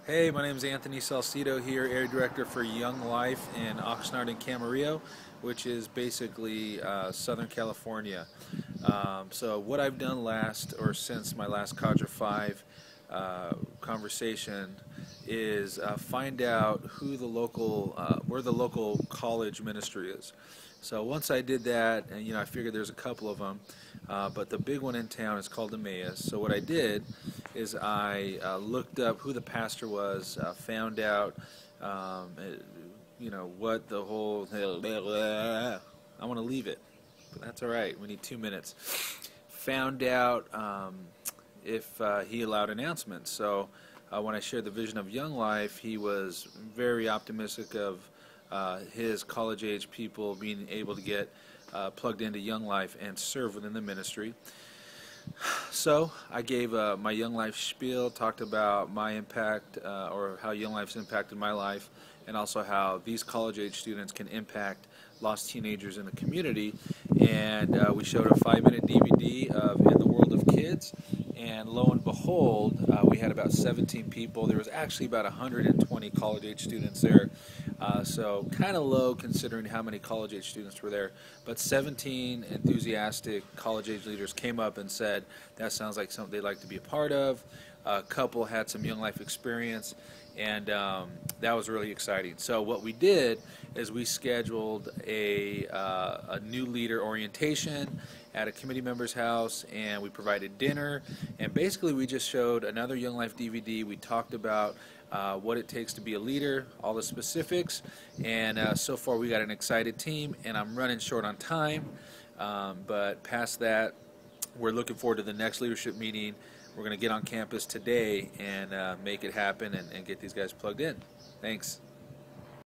Hey, my name is Anthony Salcido here, Area Director for Young Life in Oxnard and Camarillo, which is basically Southern California. So what I've done since my last Cadre 5 conversation is find out where the local college ministry is. So once I did that, and I figured there's a couple of them, but the big one in town is called Emmaus. So what I did is I looked up who the pastor was, found out, what the whole. I want to leave it, but that's all right. We need 2 minutes. Found out if he allowed announcements. So when I shared the vision of Young Life, he was very optimistic of his college-age people being able to get plugged into Young Life and serve within the ministry. So I gave my Young Life spiel, talked about my impact or how Young Life's impacted my life, and also how these college-age students can impact lost teenagers in the community. And we showed a 5-minute DVD of In the World of Kids, and lo and behold, we had about 17 people. There was actually about 120 college-age students there, so kind of low considering how many college-age students were there. But 17 enthusiastic college-age leaders came up and said that sounds like something they'd like to be a part of. A couple had some Young Life experience, and that was really exciting. So what we did is we scheduled a new leader orientation at a committee member's house, and we provided dinner, and basically we just showed another Young Life DVD. We talked about what it takes to be a leader, all the specifics, and so far we got an excited team, and I'm running short on time, but past that, we're looking forward to the next leadership meeting. We're going to get on campus today and make it happen and get these guys plugged in. Thanks.